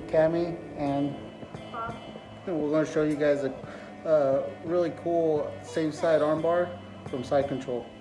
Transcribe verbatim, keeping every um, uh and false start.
Cami, and we're going to show you guys a uh, really cool same side armbar from Side Control.